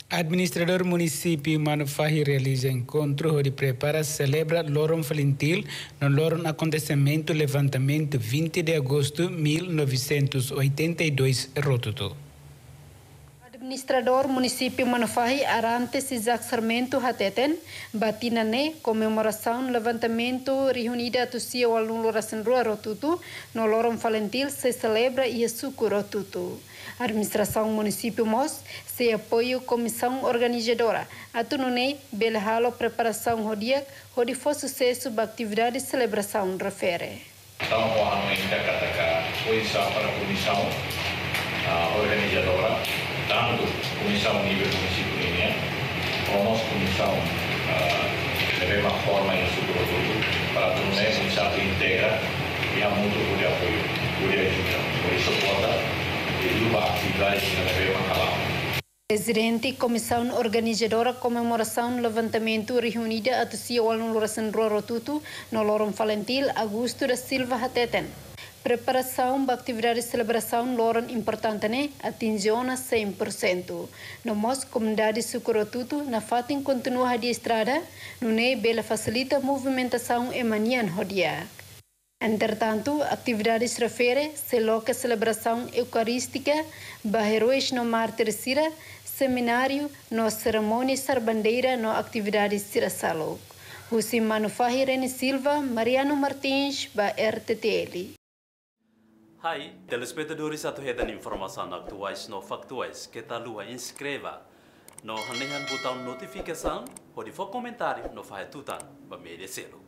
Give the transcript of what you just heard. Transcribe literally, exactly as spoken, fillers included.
Administrador município Manufahi realiza encontro onde prepara celebra Lorong Valentil no Lorong acontecimento levantamento vinte de agosto de mil novecentos e oitenta e dois Rotutu. Administrador município Manufahi Arantes Isaac Sarmento Hateten batina ne comemoração levantamento reunida tusia walun lorasen rua Rotutu no Lorong Valentil se celebra e suco Rotutu. Administração município Mos se apoio comissão organizadora atunune belhalo preparação rodiak hodi for sucesso da atividade de celebração refere. Então, a ainda katakan coisa para a comissão uh, organizadora, tanto comissão nível município ini, como comissão de uh, uma forma em futuro para tornar comissão integra e há muito por apoio, por ajuda, por suporte. Presidente Comissão Organizadora Comemoração Levantamento reunida a Tusia Walun Lorasen Rua Rotutu no Lorong Valentil Augusto da Silva Hateten. Preparação da atividade de celebração Lorong importante né atingiu a cem por cento. No nosso comunidade Sucorotutu na fatin continua de estrada, no ne bela facilita a movimentação e manian rodia. Entretanto, atividades refere se loca celebração eucarística, barreiros no Mar Terceira, seminário no cerimônia sarbandeira no atividades Sirasalo. Husim Manufahi Reni Silva, Mariano Martins, ba R T T L. Hai, telespectadores atuhedan informação atuais no factuais que tá lua inscreva no hanehan botão notificação ou de for comentário no fahetutan ba merecê-lo.